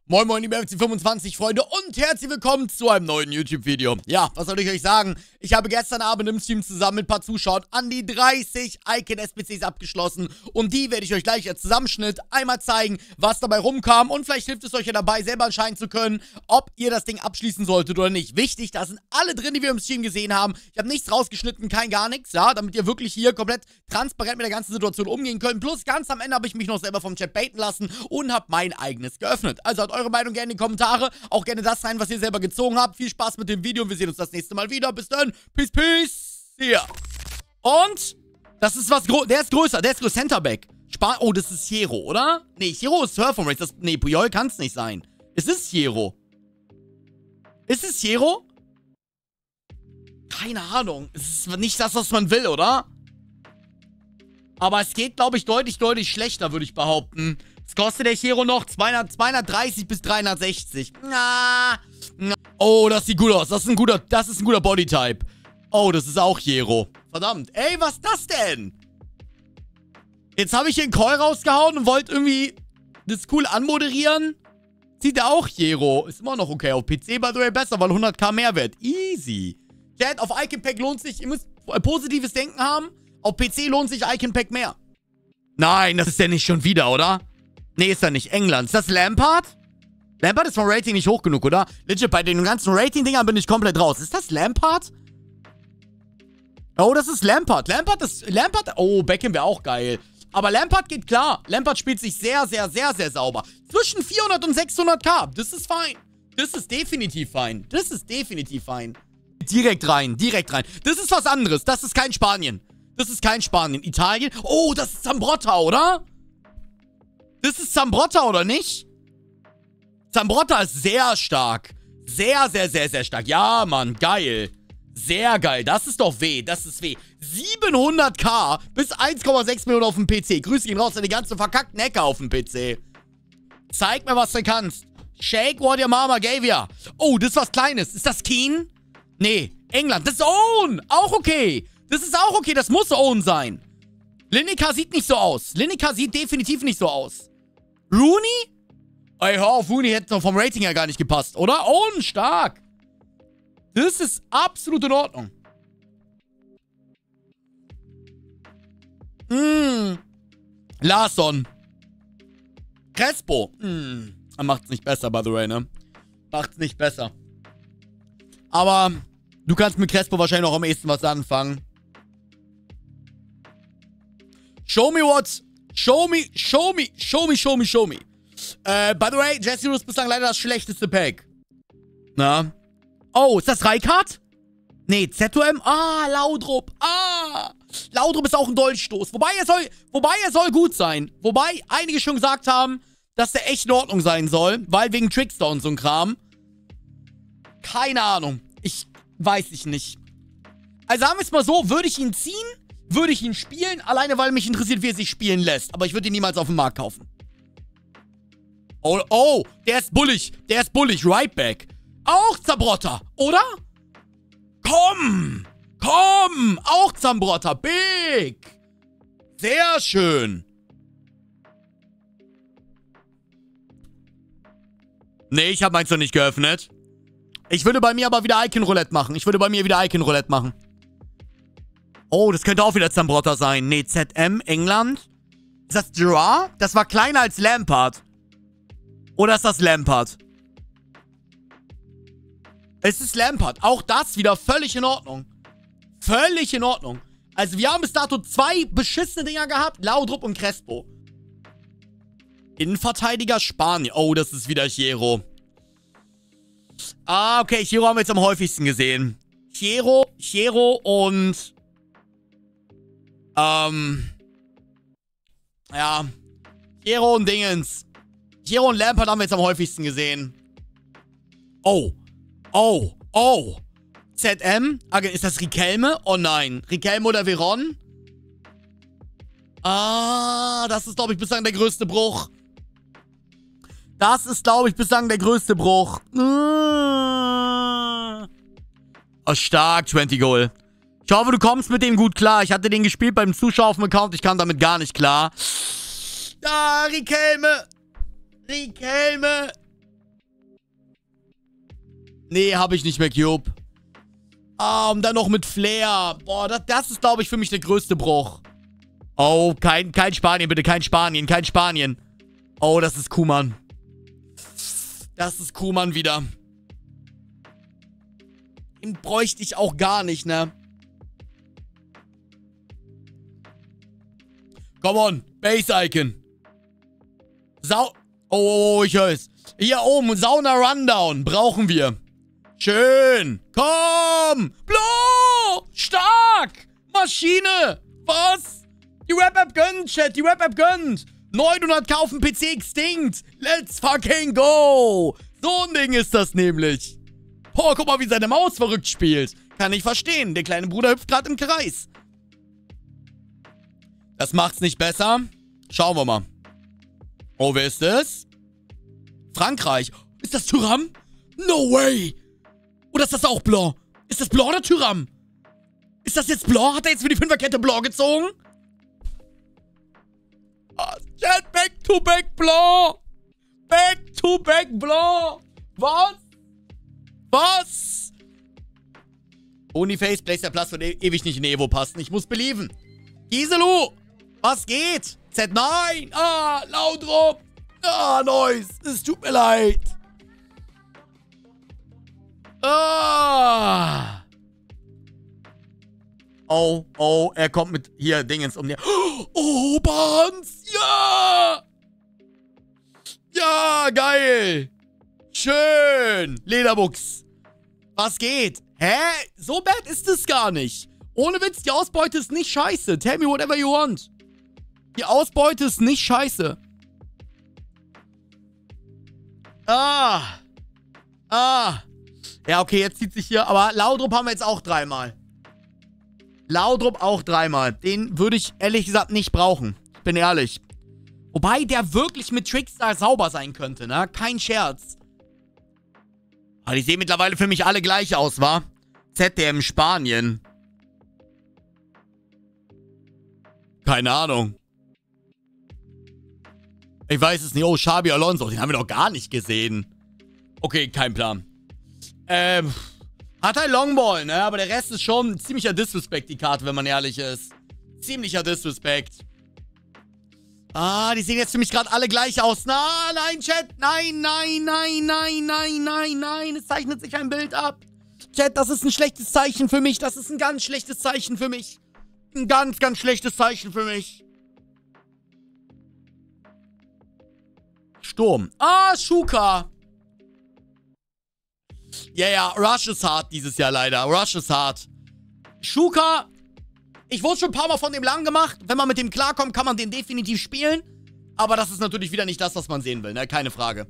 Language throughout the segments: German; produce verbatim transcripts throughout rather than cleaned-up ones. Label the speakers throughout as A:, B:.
A: Moin moin liebe F C fünfundzwanzig Freunde und herzlich willkommen zu einem neuen YouTube-Video. Ja, was soll ich euch sagen? Ich habe gestern Abend im Stream zusammen mit ein paar Zuschauern an die dreißig Icon-S P Cs abgeschlossen und die werde ich euch gleich als Zusammenschnitt einmal zeigen, was dabei rumkam und vielleicht hilft es euch ja dabei, selber entscheiden zu können, ob ihr das Ding abschließen solltet oder nicht. Wichtig, da sind alle drin, die wir im Stream gesehen haben. Ich habe nichts rausgeschnitten, kein gar nichts, ja, damit ihr wirklich hier komplett transparent mit der ganzen Situation umgehen könnt. Plus ganz am Ende habe ich mich noch selber vom Chat baiten lassen und habe mein eigenes geöffnet. Also hat eure Meinung gerne in die Kommentare. Auch gerne das rein, was ihr selber gezogen habt. Viel Spaß mit dem Video und wir sehen uns das nächste Mal wieder. Bis dann. Peace, peace. Hier. Und das ist was groß. Der ist größer. Der ist größer. Centerback. Spa oh, das ist Hero, oder? Nee, Hero ist Surf vom Race. Das nee, Puyol kann es nicht sein. Es ist Hero. Ist es Hero? Keine Ahnung. Es ist nicht das, was man will, oder? Aber es geht, glaube ich, deutlich, deutlich schlechter, würde ich behaupten. Es kostet der Hero noch zweihundert, zweihundertdreißig bis dreihundertsechzig. Na, na. Oh, das sieht gut aus. Das ist ein guter, das ist ein guter Bodytype. Oh, das ist auch Hero. Verdammt. Ey, was ist das denn? Jetzt habe ich hier einen Call rausgehauen und wollte irgendwie das cool anmoderieren. Sieht er auch Hero. Ist immer noch okay. Auf P C, by the way, besser, weil hunderttausend Mehrwert. Easy. Chat, auf Icon Pack lohnt sich, ihr müsst ein positives Denken haben. Auf P C lohnt sich Icon Pack mehr. Nein, das ist ja nicht schon wieder, oder? Nee, ist er nicht. England. Ist das Lampard? Lampard ist vom Rating nicht hoch genug, oder? Legit, bei den ganzen Rating-Dingern bin ich komplett raus. Ist das Lampard? Oh, das ist Lampard. Lampard ist... Lampard... Oh, Beckham wäre auch geil. Aber Lampard geht klar. Lampard spielt sich sehr, sehr, sehr, sehr sauber. Zwischen vierhundert und sechshunderttausend. Das ist fein. Das ist definitiv fein. Das ist definitiv fein. Direkt rein. Direkt rein. Das ist was anderes. Das ist kein Spanien. Das ist kein Spanien. Italien. Oh, das ist Zambrotta, oder? Das ist Zambrotta, oder nicht? Zambrotta ist sehr stark. Sehr, sehr, sehr, sehr stark. Ja, Mann, geil. Sehr geil. Das ist doch weh. Das ist weh. siebenhunderttausend bis eins Komma sechs Millionen auf dem P C. Grüße ihn raus an die ganzen verkackten Hacker auf dem P C. Zeig mir, was du kannst. Shake what your mama gave ya. Oh, das ist was Kleines. Ist das Keen? Nee. England. Das ist Own. Auch okay. Das ist auch okay. Das muss Own sein. Lineker sieht nicht so aus. Lineker sieht definitiv nicht so aus. Rooney? Ey, hör auf, Rooney hätte noch vom Rating her gar nicht gepasst, oder? Oh, stark. Das ist absolut in Ordnung. Hm. Larsson. Crespo. Hm. Er macht's nicht besser, by the way, ne? Macht's nicht besser. Aber du kannst mit Crespo wahrscheinlich noch am ehesten was anfangen. Show me what... Show me, show me, show me, show me, show me. Äh, by the way, Jesse ist bislang leider das schlechteste Pack. Na? Oh, ist das Rijkaard? Nee, Z O M? Ah, Laudrup. Ah. Laudrup ist auch ein Dolchstoß. Wobei er soll, wobei er soll gut sein. Wobei einige schon gesagt haben, dass der echt in Ordnung sein soll. Weil wegen Trickster und so ein Kram. Keine Ahnung. Ich weiß ich nicht. Also sagen wir es mal so, würde ich ihn ziehen? Würde ich ihn spielen, alleine weil mich interessiert, wie er sich spielen lässt. Aber ich würde ihn niemals auf dem Markt kaufen. Oh, oh, der ist bullig. Der ist bullig. Right back. Auch Zambrotta, oder? Komm. Komm. Auch Zambrotta. Big. Sehr schön. Nee, ich habe meins noch nicht geöffnet. Ich würde bei mir aber wieder Icon-Roulette machen. Ich würde bei mir wieder Icon-Roulette machen. Oh, das könnte auch wieder Zambrotta sein. Nee, Z M, England. Ist das Gerard? Das war kleiner als Lampard. Oder ist das Lampard? Es ist Lampard. Auch das wieder völlig in Ordnung. Völlig in Ordnung. Also wir haben bis dato zwei beschissene Dinger gehabt. Laudrup und Crespo. Innenverteidiger Spanien. Oh, das ist wieder Hero. Ah, okay. Hero haben wir jetzt am häufigsten gesehen. Hero, Hero und... Ähm. Ja. Hero und Dingens. Hero und Lampard haben wir jetzt am häufigsten gesehen. Oh. Oh. Oh. Z M? Ist das Riquelme? Oh nein. Riquelme oder Veron? Ah, das ist, glaube ich, bislang der größte Bruch. Das ist, glaube ich, bislang der größte Bruch. Oh, stark, zwanzig Goal. Ich hoffe, du kommst mit dem gut klar. Ich hatte den gespielt beim Zuschauer auf dem Account. Ich kam damit gar nicht klar. Ah, Riquelme. Riquelme. Nee, habe ich nicht mehr, Cube. Ah, und dann noch mit Flair. Boah, das, das ist, glaube ich, für mich der größte Bruch. Oh, kein, kein Spanien, bitte. Kein Spanien, kein Spanien. Oh, das ist Kuhmann. Das ist Kuhmann wieder. Den bräuchte ich auch gar nicht, ne? Come on, Base-Icon. Sau... Oh, oh, oh, ich höre es. Hier oben, Sauna Rundown. Brauchen wir. Schön. Komm. Blo. Stark. Maschine. Was? Die Rap-App gönnt, Chat. Die Rap-App gönnt. neunhundert kaufen P C extinct. Let's fucking go. So ein Ding ist das nämlich. Oh, guck mal, wie seine Maus verrückt spielt. Kann ich verstehen. Der kleine Bruder hüpft gerade im Kreis. Das macht's nicht besser. Schauen wir mal. Oh, wer ist das? Frankreich. Ist das Thuram? No way. Oder ist das auch Blanc? Ist das Blanc oder Thuram? Ist das jetzt Blanc? Hat er jetzt für die Fünferkette Blanc gezogen? Ah, Chat, back to back Blanc. Back to back Blanc. Was? Was? Boniface, Blaze der Platz wird e ewig nicht in Evo passen. Ich muss belieben. Giselu. Was geht? Z neun. Ah, Laudrup. Ah, Neues. Es tut mir leid. Ah. Oh, oh, er kommt mit hier Dingens um die... Oh, Barnes. Ja. Ja, geil. Schön. Lederbuchs. Was geht? Hä? So bad ist es gar nicht. Ohne Witz, die Ausbeute ist nicht scheiße. Tell me whatever you want. Die Ausbeute ist nicht scheiße. Ah. Ah. Ja, okay, jetzt zieht sich hier... Aber Laudrup haben wir jetzt auch dreimal. Laudrup auch dreimal. Den würde ich ehrlich gesagt nicht brauchen. Bin ehrlich. Wobei der wirklich mit Trickstar sauber sein könnte, ne? Kein Scherz. Aber die sehen mittlerweile für mich alle gleich aus, wa? Z D M Spanien. Keine Ahnung. Ich weiß es nicht. Oh, Xabi Alonso. Den haben wir doch gar nicht gesehen. Okay, kein Plan. Ähm... Hat ein Longball, ne? Aber der Rest ist schon ziemlicher Disrespect, die Karte, wenn man ehrlich ist. Ziemlicher Disrespect. Ah, die sehen jetzt für mich gerade alle gleich aus. Na, nein, Chat. Nein, nein, nein, nein, nein, nein, nein. Es zeichnet sich ein Bild ab. Chat, das ist ein schlechtes Zeichen für mich. Das ist ein ganz schlechtes Zeichen für mich. Ein ganz, ganz schlechtes Zeichen für mich. Sturm. Ah, Schuka. Ja, ja, Rush ist hart dieses Jahr leider. Rush ist hart. Schuka, ich wurde schon ein paar Mal von dem lang gemacht. Wenn man mit dem klarkommt, kann man den definitiv spielen. Aber das ist natürlich wieder nicht das, was man sehen will, ne? Keine Frage.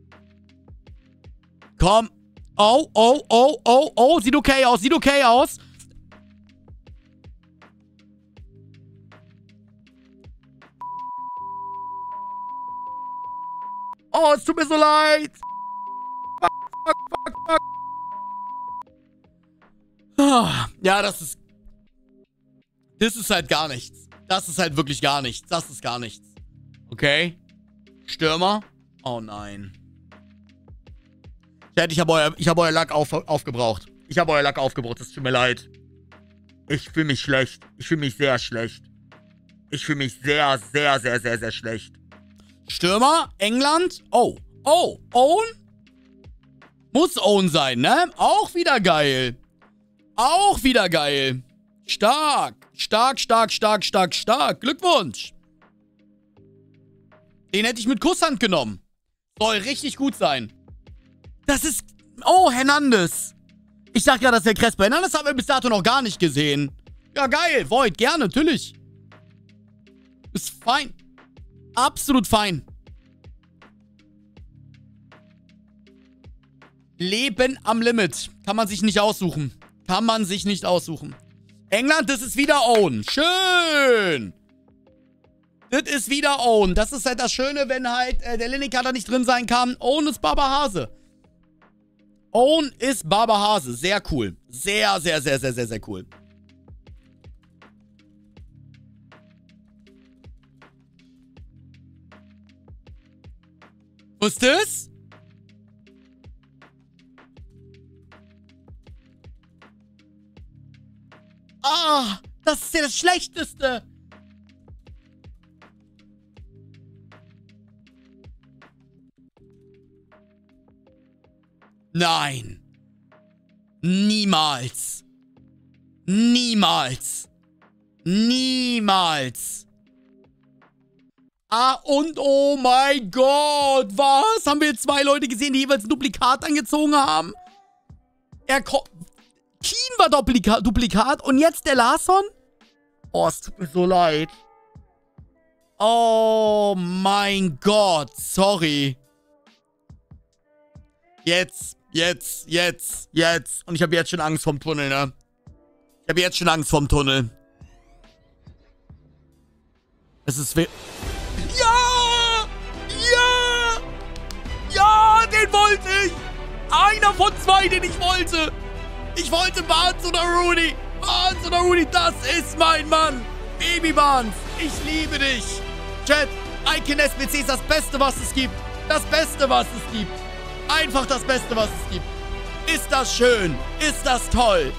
A: Komm. Oh, oh, oh, oh, oh. Sieht okay aus, sieht okay aus. Oh, es tut mir so leid. Fuck, fuck, fuck, fuck. Ja, das ist... Das ist halt gar nichts. Das ist halt wirklich gar nichts. Das ist gar nichts. Okay. Stürmer. Oh nein. Chat, ich habe euer, ich hab euer Lack auf, aufgebraucht. Ich habe euer Lack aufgebraucht. Es tut mir leid. Ich fühle mich schlecht. Ich fühle mich sehr schlecht. Ich fühle mich sehr, sehr, sehr, sehr, sehr schlecht. Stürmer. England. Oh. Oh. Own? Muss Own sein, ne? Auch wieder geil. Auch wieder geil. Stark. Stark, stark, stark, stark, stark. Glückwunsch. Den hätte ich mit Kusshand genommen. Soll richtig gut sein. Das ist... Oh, Hernandez. Ich sag ja, das ist der Crespo. Hernandez haben wir bis dato noch gar nicht gesehen. Ja, geil. Void, gerne, natürlich. Ist fein. Absolut fein. Leben am Limit. Kann man sich nicht aussuchen. Kann man sich nicht aussuchen. England, das ist wieder Own. Schön. Das ist wieder Own. Das ist halt das Schöne, wenn halt äh, der Lineker da nicht drin sein kann. Own ist Baba Hase. Own ist Baba Hase. Sehr cool. Sehr, sehr, sehr, sehr, sehr, sehr cool. Was ist das? Ah, das ist ja das Schlechteste. Nein. Niemals. Niemals. Niemals. Ah, und oh mein Gott. Was? Haben wir jetzt zwei Leute gesehen, die jeweils ein Duplikat angezogen haben? Er kommt... Keen war Duplika Duplikat und jetzt der Larson? Oh, es tut mir so leid. Oh mein Gott. Sorry. Jetzt, jetzt, jetzt, jetzt. Und ich habe jetzt schon Angst vorm Tunnel, ne? Ich habe jetzt schon Angst vorm Tunnel. Es ist... Ja! Ja! Ja, den wollte ich! Einer von zwei, den ich wollte! Ich wollte Barnes oder Rudy! Barnes oder Rudy, das ist mein Mann! Baby Barnes, ich liebe dich! Chat, Icon S B C ist das Beste, was es gibt! Das Beste, was es gibt! Einfach das Beste, was es gibt! Ist das schön? Ist das toll?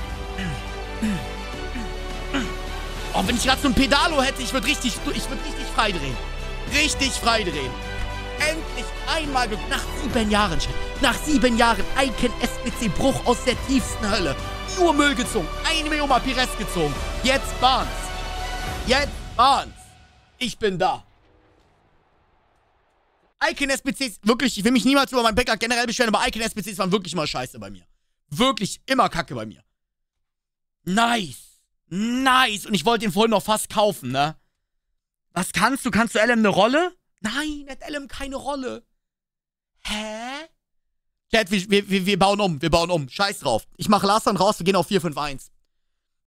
A: Oh, wenn ich gerade so ein Pedalo hätte, ich würde richtig, ich würde richtig freidrehen. Richtig freidrehen. Endlich einmal Glück. Nach sieben Jahren, Chat. Nach sieben Jahren Icon S B C Bruch aus der tiefsten Hölle. Nur Müll gezogen. Eine Million Mal Pires gezogen. Jetzt Barnes. Jetzt Barnes. Ich bin da. Icon S B Cs, wirklich, ich will mich niemals über meinen Backup generell beschweren, aber Icon S B Cs waren wirklich immer scheiße bei mir. Wirklich immer kacke bei mir. Nice. Nice. Und ich wollte ihn vorhin noch fast kaufen, ne? Was kannst du? Kannst du L M eine Rolle? Nein, hat L M keine Rolle. Hä? Chat, wir, wir, wir bauen um. Wir bauen um. Scheiß drauf. Ich mache Larson raus, wir gehen auf vier fünf eins.